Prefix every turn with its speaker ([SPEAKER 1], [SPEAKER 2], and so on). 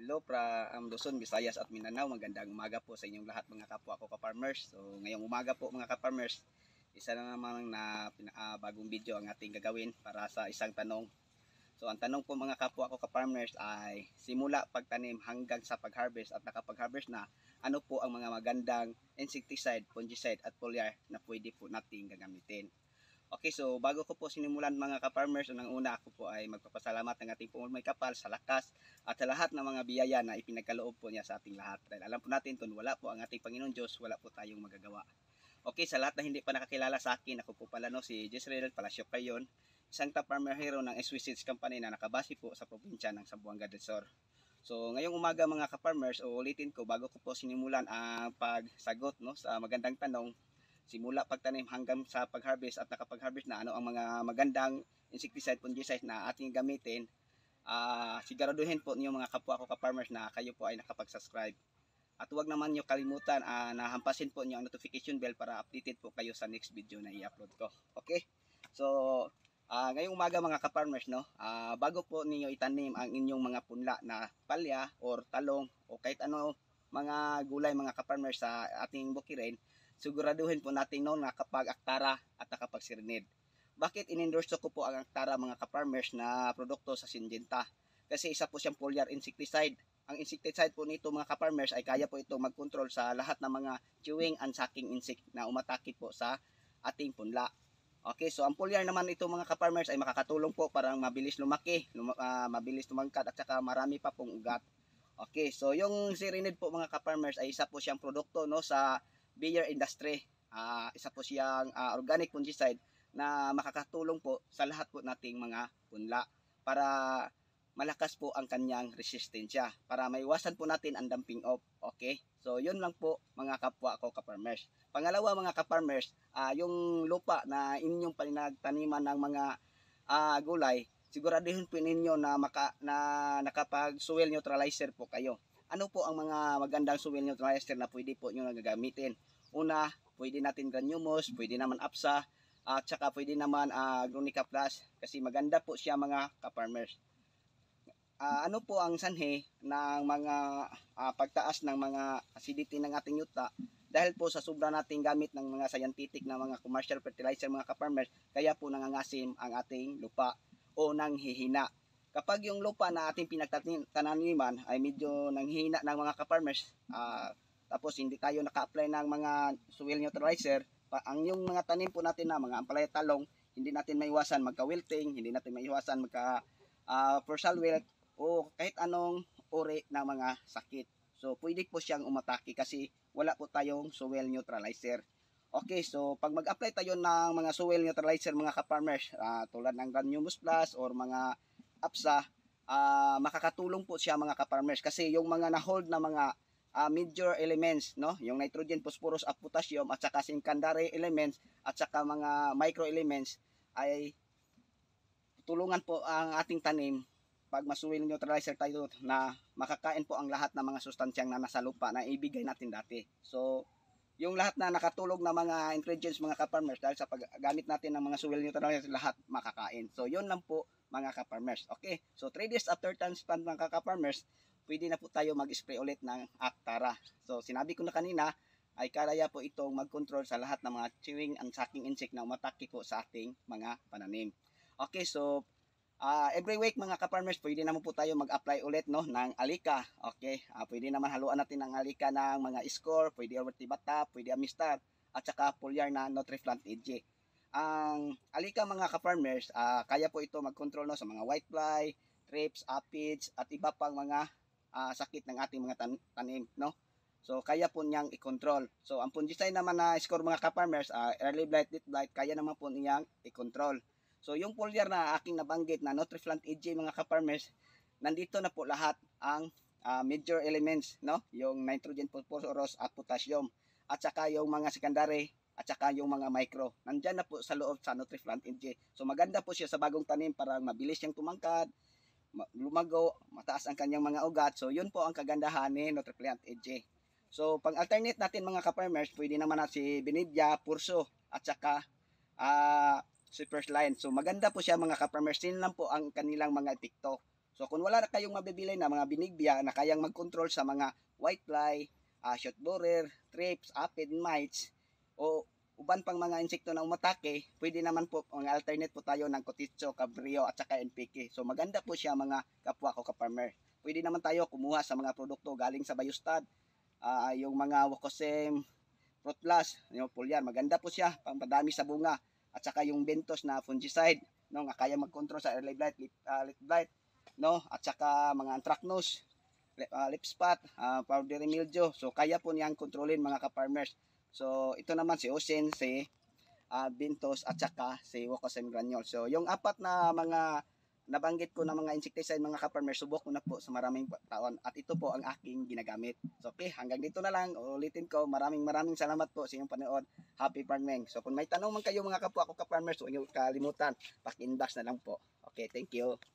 [SPEAKER 1] Hello Luzon, Visayas at Mindanao. Magandang umaga po sa inyong lahat mga kapwa ko ka-farmers. So ngayong umaga po mga ka-farmers, isa na naman na bagong video ang ating gagawin para sa isang tanong. So ang tanong po mga kapwa ko ka-farmers ay simula pagtanim hanggang sa pag-harvest at nakapag-harvest na, ano po ang mga magandang insecticide, fungicide at foliar na pwede po nating gagamitin. Okay, so bago ko po sinimulan mga ka-farmers, unang-una ako po ay magpapasalamat ng ating Panginoon may kapal sa lakas at sa lahat ng mga biyaya na ipinagkaloob po niya sa ating lahat. Dahil alam po natin kung wala po ang ating Panginoon Diyos, wala po tayong magagawa. Okay, sa lahat na hindi pa nakakilala sa akin, ako po pala si Jezreel Palacio Cayon, isang top farmer hero ng SW Seeds Company na nakabase po sa probinsya ng Zamboanga del Sur. So ngayong umaga mga ka-farmers, uulitin ko bago ko po sinimulan ang pagsagot sa magandang tanong, simula pagtanim hanggang sa pag-harvest at nakapag-harvest na, ano ang mga magandang insecticide, fungicide na ating gamitin. Siguraduhin po niyo mga kapwa ko ka-farmers na kayo po ay nakapag-subscribe. At huwag naman niyo kalimutan na hampasin po niyo ang notification bell para updated po kayo sa next video na i-upload ko. Okay? So, ngayong umaga mga ka-farmers, bago po niyo itanim ang inyong mga punla na palya or talong o kahit ano mga gulay mga ka-farmers sa ating bukirin, siguraduhin po natin na kapag Actara at nakapag Sirinid. Bakit in-endorse ko po ang Actara mga ka-farmers na produkto sa Syngenta? Kasi isa po siyang foliar insecticide. Ang insecticide po nito mga ka-farmers ay kaya po ito mag-control sa lahat ng mga chewing and sucking insect na umatake po sa ating punla. Okay, so ang foliar naman ito mga ka-farmers ay makakatulong po para mabilis lumaki, mabilis tumangkad at saka marami pa pong ugat. Okay, so yung Sirinid po mga ka-farmers ay isa po siyang produkto sa beer industry. Isa po siyang organic fungicide na makakatulong po sa lahat po nating mga punla para malakas po ang kanyang resistensya, para maiwasan po natin ang dumping off. Okay? So yun lang po mga kapwa ko ka-farmers. Pangalawa mga ka-farmers, yung lupa na inyong pinagtaniman ng mga gulay, siguraduhin po ninyo na nakapag soil neutralizer po kayo. Ano po ang mga magandang soil neutralizer na pwede po nyo gagamitin? Una, pwede natin Granules, pwede naman APSA, at saka pwede naman Agronica Plus, kasi maganda po siya mga ka-farmers. Ano po ang sanhi ng mga pagtaas ng mga acidity ng ating yuta? Dahil po sa sobra nating gamit ng mga scientific na mga commercial fertilizer mga ka-farmers, kaya po nangangasim ang ating lupa o nanghihina. Kapag yung lupa na ating pinagtaniman ay medyo nanghihina ng mga ka-farmers, tapos hindi tayo naka-apply ng mga soil neutralizer, ang yung mga tanim po natin na mga ampalaya talong, hindi natin maiwasan magka-wilting, hindi natin maiwasan magka-forsal wilt o kahit anong uri ng mga sakit. So pwede po siyang umatake kasi wala po tayong soil neutralizer. Okay, so pag mag-apply tayo ng mga soil neutralizer mga ka-farmers, tulad ng Granules Plus or mga APSA, makakatulong po siya mga ka-farmers kasi yung mga na-hold na mga major elements, yung nitrogen, phosphorus at potassium at saka secondary elements at saka mga micro elements ay tulungan po ang ating tanim pag masuwil neutralizer tayo na makakain po ang lahat ng mga sustansyang na nasa lupa na ibigay natin dati. So yung lahat na nakatulog na mga ingredients mga ka-farmers, dahil sa paggamit natin ng mga soil neutralizer, lahat makakain. So yun lang po mga ka-farmers. Okay, so 3 days after transplant mga ka-farmers, pwede na po tayo mag-spray ulit ng Actara. So sinabi ko na kanina, ay kaya po itong mag-control sa lahat ng mga chewing and sucking insect na umatake po sa ating mga pananim. Okay, so every week mga ka-farmers, pwede naman po tayo mag-apply ulit ng Alika. Okay, pwede naman haluan natin ng Alika ng mga Score, pwede Ortibata, pwede Amistar, at saka foliar na Nutriplant EG. Ang Alika mga ka-farmers, kaya po ito mag-control sa mga whitefly, thrips, aphids, at iba pang mga sakit ng ating mga tanim, So kaya po niyang i-control. So ang fungicide naman na Score mga ka-farmers, early blight, late blight, kaya naman po niyang i-control. So yung foliar na aking nabanggit na Nutriplant EG mga ka-farmers, nandito na po lahat ang major elements, yung nitrogen, phosphorus at potassium, at saka yung mga secondary at saka yung mga micro. Nandiyan na po sa loob sa Nutriplant EG. So maganda po siya sa bagong tanim para mabilis siyang tumangkad, lumago, mataas ang kanyang mga ugat. So yun po ang kagandahan ni Nutriplant EG. So pang alternate natin mga ka-farmers, pwede naman na si Benevia, Purso at saka Super's Line. So maganda po siya mga ka-farmers. Yun lang po ang kanilang mga epekto. So kung wala na kayong mabibili na mga binigbiya na kayang mag-control sa mga whitefly, shot borer, thrips, aphid, mites, o uban pang mga insekto na umatake, pwede naman po mga alternate po tayo ng Kotitso, Cabrio at saka NPK. So maganda po siya mga kapwa ko ka-farmer. Pwede naman tayo kumuha sa mga produkto galing sa Biostad, yung mga Wacosem, Fruit Plus, yung Foliar, maganda po siya, pampadami sa bunga. At saka yung Bentos na fungicide, no, nga kaya mag-control sa early blight, leaf blight, no, at saka mga anthracnose, leaf spot, powdery mildew. So kaya po niyang kontrolin mga ka-farmers. So ito naman si Osen, si Bentos at saka si Wacosem granule. So yung apat na mga nabanggit ko na mga insecticide mga ka-farmer, subok ko na po sa maraming taon at ito po ang aking ginagamit. So okay, hanggang dito na lang. Ulitin ko, maraming salamat po sa inyong panood. Happy farming. So kung may tanong man kayo mga kapwa ko ka-farmers, huwag niyo kalimutan, paki-inbox na lang po. Okay, thank you.